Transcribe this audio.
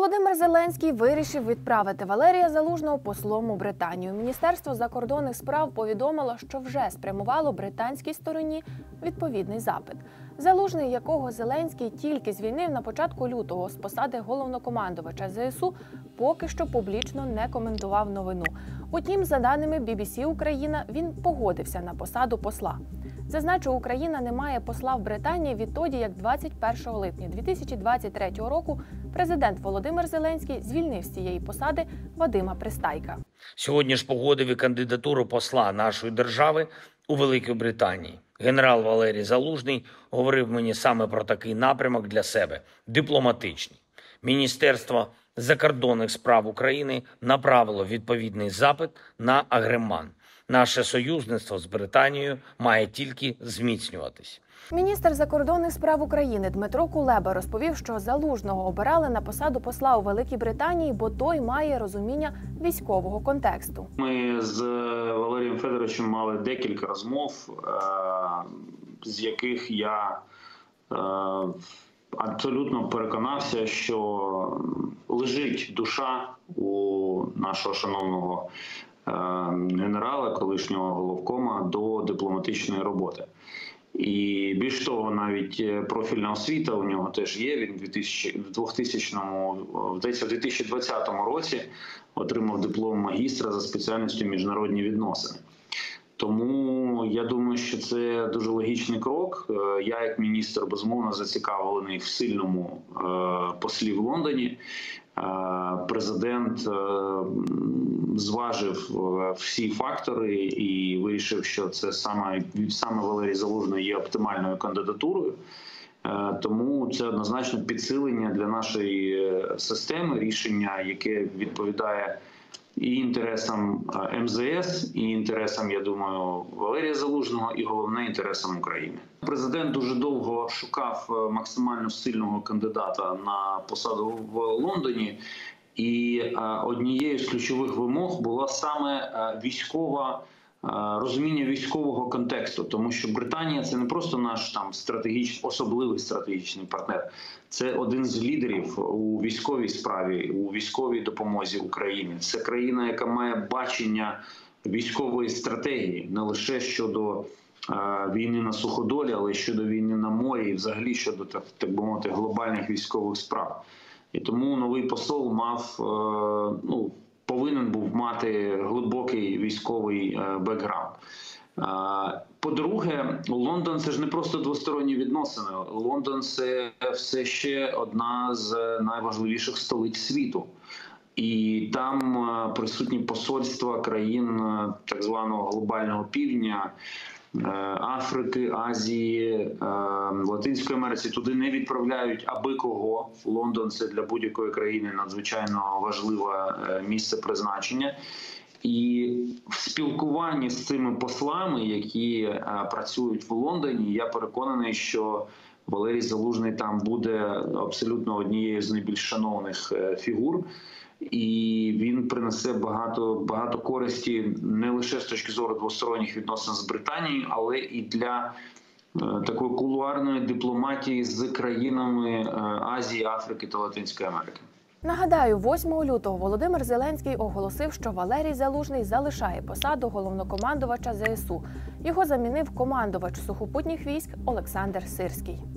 Володимир Зеленський вирішив відправити Валерія Залужного послом у Британію. Міністерство закордонних справ повідомило, що вже спрямувало британській стороні відповідний запит. Залужний, якого Зеленський тільки звільнив на початку лютого з посади головнокомандувача ЗСУ, поки що публічно не коментував новину. Утім, за даними BBC Україна, він погодився на посаду посла. Зазначу, Україна не має посла в Британії відтоді, як 21 липня 2023 року президент Володимир Зеленський звільнив з цієї посади Вадима Пристайка. Сьогодні ж погодив і кандидатуру посла нашої держави у Великій Британії. Генерал Валерій Залужний говорив мені саме про такий напрямок для себе – дипломатичний. Міністерство закордонних справ України направило відповідний запит на Агреман. Наше союзництво з Британією має тільки зміцнюватись. Міністр закордонних справ України Дмитро Кулеба розповів, що Залужного обирали на посаду посла у Великій Британії, бо той має розуміння військового контексту. Ми з Валерієм Федоровичем мали декілька розмов, з яких я абсолютно переконався, що лежить душа у нашого шановного генерала, колишнього головкома, до дипломатичної роботи. І більш того, навіть профільна освіта у нього теж є. Він в 2020 році отримав диплом магістра за спеціальністю міжнародні відносини. Тому я думаю, що це дуже логічний крок. Я, як міністр, безумовно зацікавлений в сильному послі в Лондоні. Президент зважив всі фактори і вирішив, що це саме Валерій Залужний є оптимальною кандидатурою. Тому це однозначно підсилення для нашої системи, рішення, яке відповідає і інтересам МЗС, і інтересам, я думаю, Валерія Залужного, і головне, інтересам України. Президент дуже довго шукав максимально сильного кандидата на посаду в Лондоні, і однією з ключових вимог була саме розуміння військового контексту, тому що Британія – це не просто наш особливий стратегічний партнер, це один з лідерів у військовій справі, у військовій допомозі Україні. Це країна, яка має бачення військової стратегії, не лише щодо війни на суходолі, але й щодо війни на морі і взагалі щодо, так би мовити, глобальних військових справ. І тому новий посол повинен був мати глибокий військовий бекграунд. По-друге, Лондон – це ж не просто двосторонні відносини. Лондон – це все ще одна з найважливіших столиць світу. І там присутні посольства країн так званого глобального півдня, Африки, Азії, Латинської Америці. Туди не відправляють аби кого. Лондон – це для будь-якої країни надзвичайно важливе місце призначення. І в спілкуванні з цими послами, які працюють в Лондоні, я переконаний, що Валерій Залужний там буде абсолютно однією з найбільш шановних фігур. І він принесе багато користі не лише з точки зору двосторонніх відносин з Британією, але і для такої кулуарної дипломатії з країнами Азії, Африки та Латинської Америки. Нагадаю, 8 лютого Володимир Зеленський оголосив, що Валерій Залужний залишає посаду головнокомандувача ЗСУ. Його замінив командувач сухопутних військ Олександр Сирський.